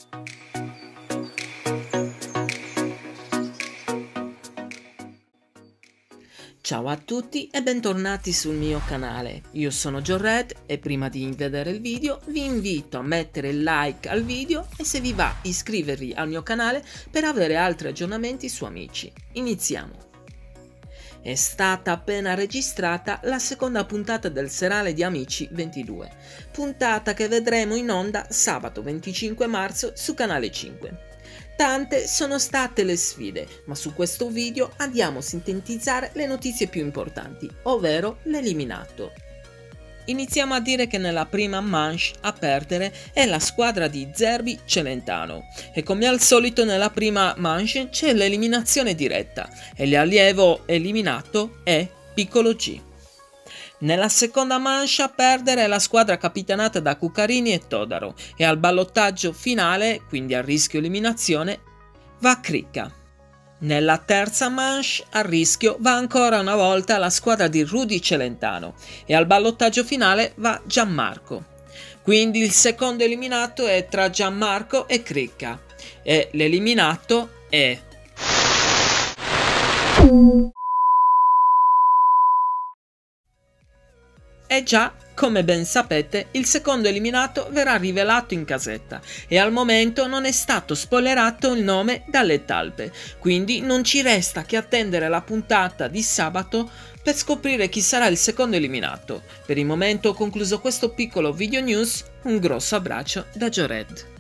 Ciao a tutti e bentornati sul mio canale, io sono Jored e prima di vedere il video vi invito a mettere like al video e se vi va iscrivervi al mio canale per avere altri aggiornamenti su Amici. Iniziamo! È stata appena registrata la seconda puntata del seriale di Amici 22, puntata che vedremo in onda sabato 25 marzo su Canale 5. Tante sono state le sfide, ma su questo video andiamo a sintetizzare le notizie più importanti, ovvero l'eliminato. Iniziamo a dire che nella prima manche a perdere è la squadra di Zerbi Celentano e come al solito nella prima manche c'è l'eliminazione diretta e l'allievo eliminato è Piccolo G. Nella seconda manche a perdere è la squadra capitanata da Cuccarini e Todaro e al ballottaggio finale, quindi a rischio eliminazione, va Cricca. Nella terza manche a rischio va ancora una volta la squadra di Rudy Celentano e al ballottaggio finale va Gianmarco. Quindi il secondo eliminato è tra Gianmarco e Cricca e l'eliminato è... E già, come ben sapete, il secondo eliminato verrà rivelato in casetta e al momento non è stato spoilerato il nome dalle talpe, quindi non ci resta che attendere la puntata di sabato per scoprire chi sarà il secondo eliminato. Per il momento ho concluso questo piccolo video news, un grosso abbraccio da Jored.